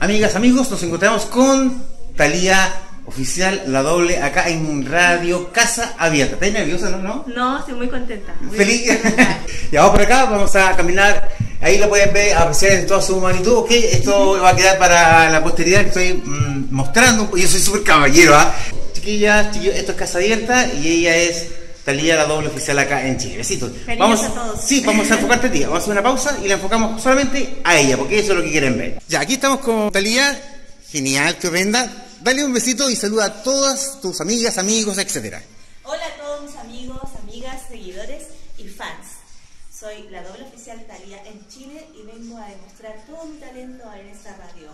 Amigas, amigos, nos encontramos con Thalía Oficial, la doble, acá en Radio Casa Abierta. ¿Estás nerviosa, no? No, estoy muy contenta. ¿Feliz? Ya vamos por acá, vamos a caminar. Ahí lo pueden ver, apreciar en toda su magnitud. Ok, esto va a quedar para la posteridad que estoy mostrando. Yo soy súper caballero, ¿ah? Chiquillas, chiquillos, esto es Casa Abierta y ella es Thalía, la doble oficial acá en Chile. Besitos. Vamos a todos. Sí, vamos a enfocarte a ti. Vamos a hacer una pausa y la enfocamos solamente a ella, porque eso es lo que quieren ver. Ya, aquí estamos con Thalía. Genial, estupenda. Dale un besito y saluda a todas tus amigas, amigos, etc. Hola a todos mis amigos, amigas, seguidores y fans. Soy la doble oficial Thalía en Chile y vengo a demostrar todo mi talento en esta radio.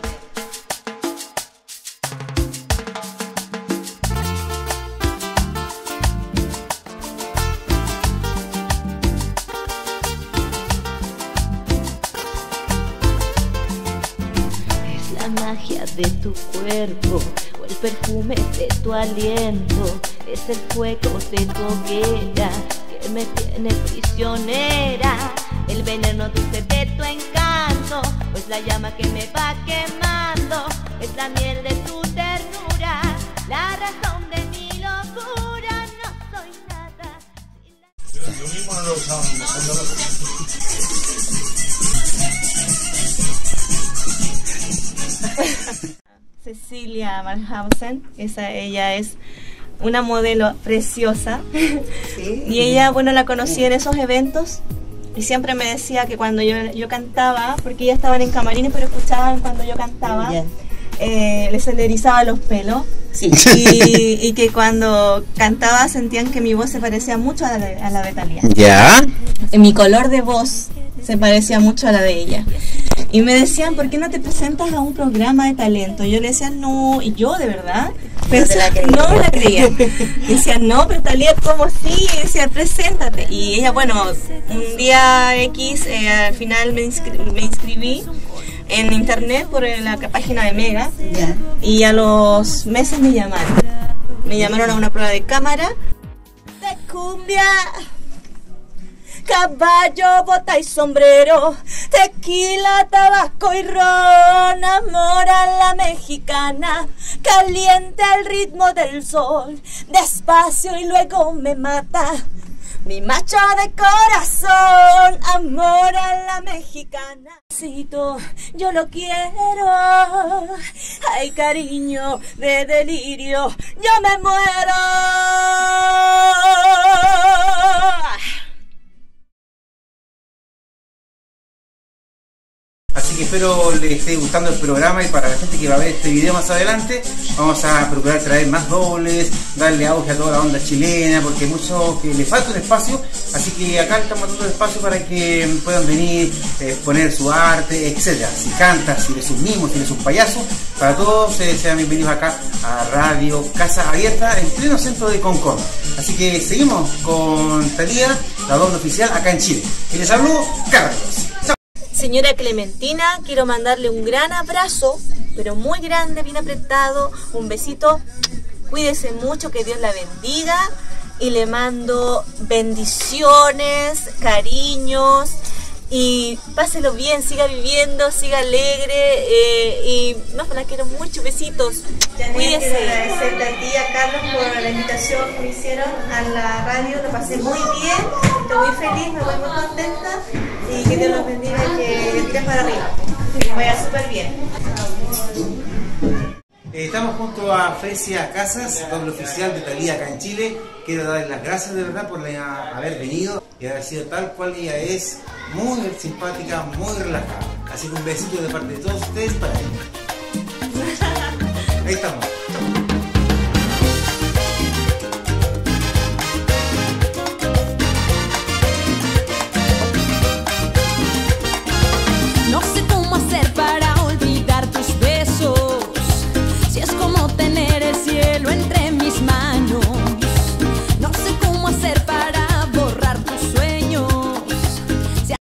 La magia de tu cuerpo o el perfume de tu aliento, es el fuego de tu hoguera que me tiene prisionera, el veneno dulce de tu encanto, pues la llama que me va quemando, es la miel de tu ternura, la razón de mi locura, no soy nada. Yo mismo no lo usaba. Cecilia Marhausen, ella es una modelo preciosa. Sí. Y ella, bueno, la conocí en esos eventos y siempre me decía que cuando yo cantaba, porque ella estaban en camarines pero escuchaban cuando yo cantaba, les erizaba los pelos. Sí. Y que cuando cantaba sentían que mi voz se parecía mucho a la de Thalía. ¿Ya? Mi color de voz se parecía mucho a la de ella. Y me decían, ¿por qué no te presentas a un programa de talento? Yo le decía, no, y yo de verdad no me la creía. Decía, no, pero Thalía, ¿cómo sí? Y decía, preséntate. Y ella, bueno, un día X, al final me inscribí en internet por la página de Mega. Yeah. Y a los meses me llamaron a una prueba de cámara de cumbia, caballo, bota y sombrero, tequila, tabaco y ron, amor a la mexicana, caliente al ritmo del sol, despacio y luego me mata. Mi macho de corazón, amor a la mexicana. Yo lo quiero, ay cariño de delirio, yo me muero. Así que espero les esté gustando el programa y para la gente que va a ver este video más adelante vamos a procurar traer más dobles, darle auge a toda la onda chilena porque hay mucho que le falta un espacio, así que acá estamos dando un espacio para que puedan venir, exponer su arte, etc. Si cantas, si eres un mimo, si eres un payaso, para todos sean bienvenidos acá a Radio Casa Abierta en pleno centro de Concordia. Así que seguimos con Thalía, la doble oficial acá en Chile. Y les hablo Carlos. Chao. Señora Clementina, quiero mandarle un gran abrazo, pero muy grande, bien apretado, un besito, cuídese mucho, que Dios la bendiga y le mando bendiciones, cariños y páselo bien, siga viviendo, siga alegre y no, la quiero mucho, besitos, cuídese. Quiero agradecerte a ti, a Carlos, por la invitación que me hicieron a la radio, lo pasé muy bien, estoy muy feliz, me voy muy contenta. Y que Dios los bendiga y que tiren para arriba. Que vaya súper bien. Estamos junto a Fresia Casas, doble oficial de Thalía acá en Chile. Quiero darles las gracias de verdad por haber venido y haber sido tal cual ella es, muy simpática, muy relajada. Así que un besito de parte de todos ustedes para ella. Ahí estamos.